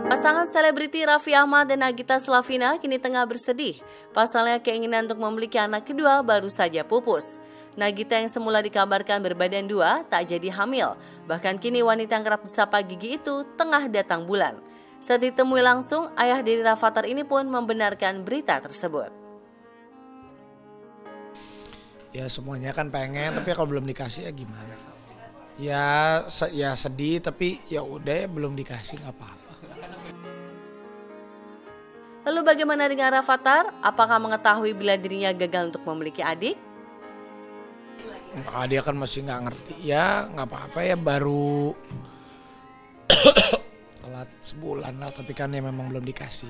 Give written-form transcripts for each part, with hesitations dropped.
Pasangan selebriti Raffi Ahmad dan Nagita Slavina kini tengah bersedih. Pasalnya keinginan untuk memiliki anak kedua baru saja pupus. Nagita yang semula dikabarkan berbadan 2 tak jadi hamil. Bahkan kini wanita yang kerap disapa Gigi itu tengah datang bulan. Saat ditemui langsung, ayah dari Rafathar ini pun membenarkan berita tersebut. Ya semuanya kan pengen, tapi kalau belum dikasih ya gimana? Ya sedih, tapi ya udah ya belum dikasih nggak apa-apa. Lalu bagaimana dengan Rafathar? Apakah mengetahui bila dirinya gagal untuk memiliki adik? Dia kan masih nggak ngerti. Ya nggak apa-apa ya, baru telat sebulan lah, tapi kan ya memang belum dikasih.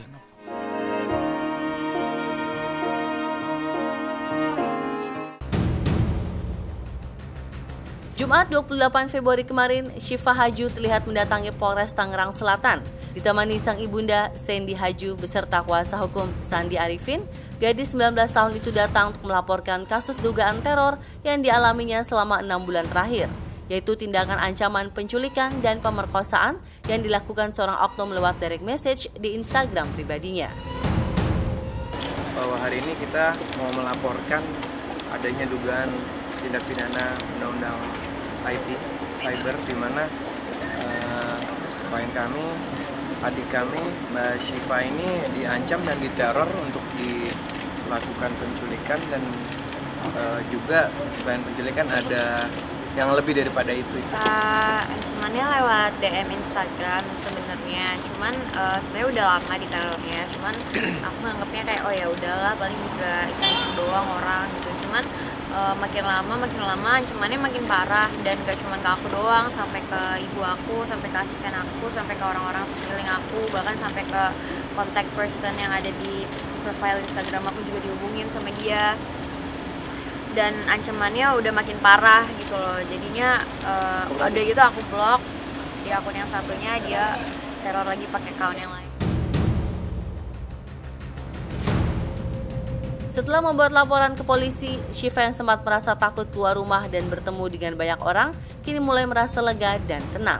Jumat 28 Februari kemarin, Syifa Haju terlihat mendatangi Polres Tangerang Selatan. Ditemani sang ibunda, Sandy Haju, beserta kuasa hukum Sandi Arifin. Gadis 19 tahun itu datang untuk melaporkan kasus dugaan teror yang dialaminya selama 6 bulan terakhir, yaitu tindakan ancaman penculikan dan pemerkosaan yang dilakukan seorang oknum lewat direct message di Instagram pribadinya. Bahwa hari ini kita mau melaporkan adanya dugaan tindak pidana undang-undang IT, cyber, di mana klien kami, adik kami, Mbak Syifa ini diancam dan diteror untuk dilakukan penculikan, dan juga selain penculikan ada yang lebih daripada itu. Ancamannya lewat DM Instagram sebenarnya, cuman sebenarnya udah lama diterornya, cuman aku nganggapnya kayak oh ya udahlah, paling juga iseng-iseng doang orang gitu. Cuman makin lama ancamannya makin parah, dan gak cuma ke aku doang, sampai ke ibu aku, sampai ke asisten aku, sampai ke orang-orang sekeliling aku, bahkan sampai ke contact person yang ada di profile Instagram aku juga dihubungin sama dia. Dan ancamannya udah makin parah gitu loh, jadinya udah gitu aku blok di akun yang satunya, dia teror lagi pakai account yang lain. Setelah membuat laporan ke polisi, Syifa yang sempat merasa takut keluar rumah dan bertemu dengan banyak orang, kini mulai merasa lega dan tenang.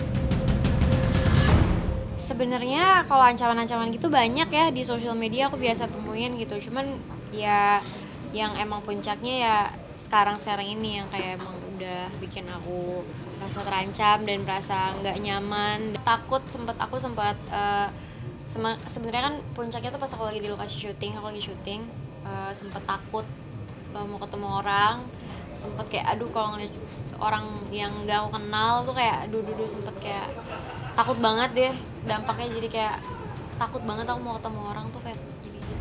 Sebenarnya kalau ancaman-ancaman gitu banyak ya di sosial media, aku biasa temuin gitu. Cuman ya yang emang puncaknya ya sekarang ini yang kayak emang udah bikin aku merasa terancam dan merasa nggak nyaman. Takut, aku sempat sebenarnya kan puncaknya tuh pas aku lagi di lokasi syuting, sempet takut mau ketemu orang, sempet kayak aduh kalau ngeliat orang yang gak aku kenal tuh kayak aduh sempet kayak takut banget deh, dampaknya jadi kayak takut banget aku mau ketemu orang tuh kayak jadi gitu.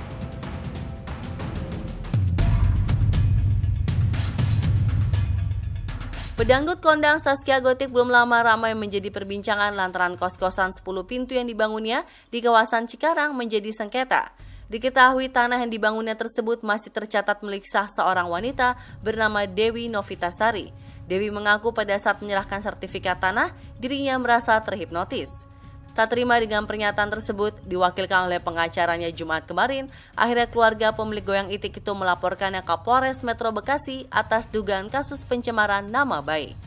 Pedangdut kondang Zaskia Gotik belum lama ramai menjadi perbincangan lantaran kos-kosan 10 pintu yang dibangunnya di kawasan Cikarang menjadi sengketa. Diketahui tanah yang dibangunnya tersebut masih tercatat milik sah seorang wanita bernama Dewi Novitasari. Dewi mengaku pada saat menyerahkan sertifikat tanah, dirinya merasa terhipnotis. Tak terima dengan pernyataan tersebut, diwakilkan oleh pengacaranya Jumat kemarin, akhirnya keluarga pemilik goyang itik itu melaporkannya ke Polres Metro Bekasi atas dugaan kasus pencemaran nama baik.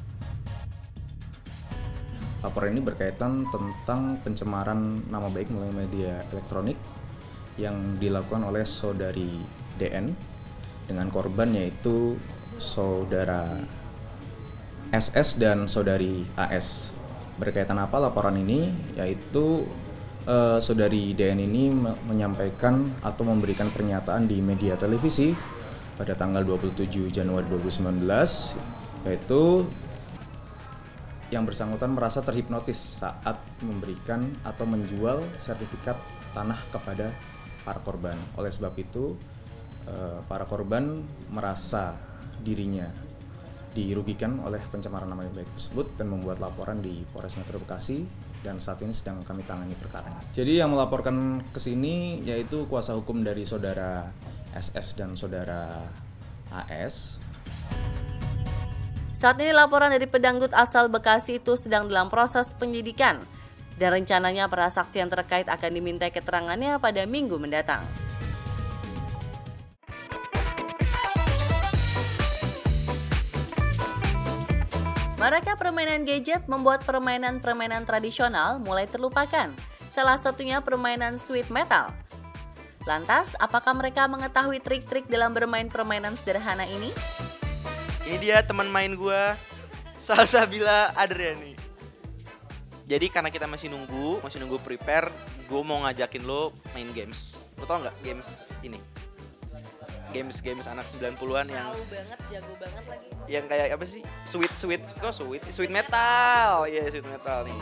Laporan ini berkaitan tentang pencemaran nama baik melalui media elektronik yang dilakukan oleh saudari DN dengan korban yaitu saudara SS dan saudari AS. Berkaitan apa laporan ini? Yaitu saudari DN ini menyampaikan atau memberikan pernyataan di media televisi pada tanggal 27 Januari 2019, yaitu yang bersangkutan merasa terhipnotis saat memberikan atau menjual sertifikat tanah kepada para korban. Oleh sebab itu, para korban merasa dirinya dirugikan oleh pencemaran nama baik tersebut dan membuat laporan di Polres Metro Bekasi, dan saat ini sedang kami tangani perkaranya. Jadi yang melaporkan ke sini yaitu kuasa hukum dari saudara SS dan saudara AS. Saat ini laporan dari pedangdut asal Bekasi itu sedang dalam proses penyidikan, dan rencananya para saksi yang terkait akan diminta keterangannya pada Minggu mendatang. Maraknya permainan gadget membuat permainan tradisional mulai terlupakan. salah satunya permainan sweet metal. Lantas, apakah mereka mengetahui trik-trik dalam bermain permainan sederhana ini? Ini dia teman main gua, Salsabila Adriani. Jadi karena kita masih nunggu prepare, gue mau ngajakin lo main games. Lo tau nggak games ini? Games anak 90-an yang Jago banget lagi. Yang kayak apa sih? Sweet metal. Iya, sweet metal nih.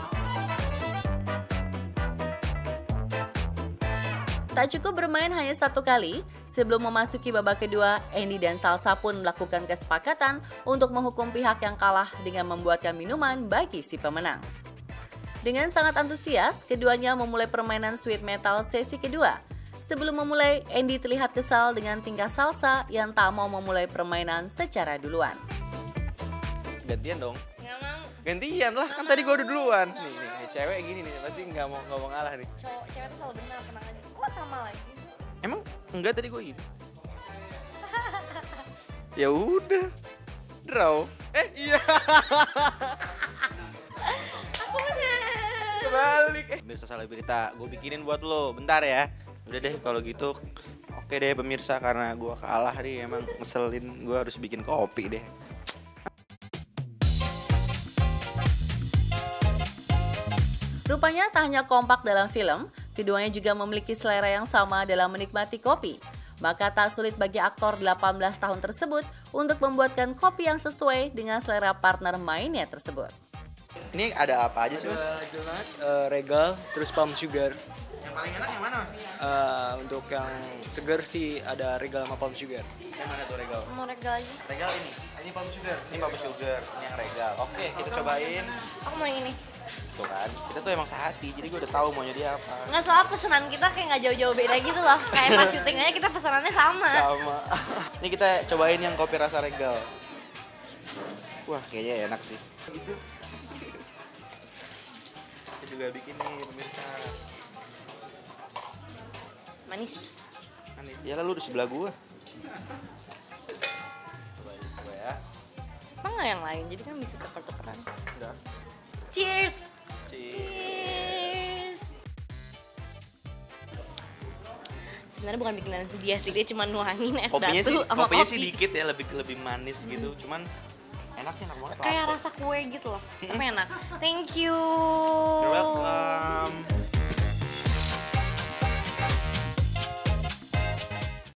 Tak cukup bermain hanya satu kali, sebelum memasuki babak kedua, Andy dan Salsa pun melakukan kesepakatan untuk menghukum pihak yang kalah dengan membuatkan minuman bagi si pemenang. Dengan sangat antusias, keduanya memulai permainan sweet metal sesi kedua. Sebelum memulai, Andy terlihat kesal dengan tingkah Salsa yang tak mau memulai permainan secara duluan. Gantian dong. Nggak mau. Gantian lah, kan tadi gue udah duluan. Nih, cewek gini nih, pasti nggak mau ngalah nih. Cewek tuh selalu benar, tenang aja. Kok sama lagi? Emang enggak tadi gue gini. Ya udah, draw. Iya. Kebalik. Pemirsa Selebrita, gue bikinin buat lo. Bentar ya. Udah deh kalau gitu. Oke deh pemirsa, karena gue kalah nih, emang ngeselin. Gue harus bikin kopi deh. Rupanya tak hanya kompak dalam film, keduanya juga memiliki selera yang sama dalam menikmati kopi. Maka tak sulit bagi aktor 18 tahun tersebut untuk membuatkan kopi yang sesuai dengan selera partner mainnya tersebut. Ini ada apa aja sih mas? Donat, regal, terus palm sugar. Yang paling enak yang mana mas? Untuk yang segar sih ada regal sama palm sugar. Yang mana tuh regal? Mau regal aja. Regal ini. Ini palm sugar. Ini palm sugar. Ini yang regal. Oke, kita cobain. Aku mau yang ini. Tuh kan, kita tuh emang sehati. Jadi gue udah tahu maunya dia apa. Nggak, soal pesanan kita kayak nggak jauh-jauh beda gitu loh. Kayak pas syuting aja kita pesanannya sama. Sama. Ini kita cobain yang kopi rasa regal. Wah, kayaknya enak sih. Gitu. Kita juga bikin nih pemirsa. Manis. Manis. Ya lalu di sebelah gua. Coba ya. Apa nggak yang lain? Jadi kan bisa tuker-tukeran. Udah. Cheers. Cheers. Sebenarnya bukan bikinan dia sih, dia cuma nuangin es Kopinya batu sih, sama kopinya kopi. sih dikit ya, lebih manis gitu. Cuman enaknya enak banget. Kayak rasa kue gitu loh, tapi enak. Thank you. You're welcome.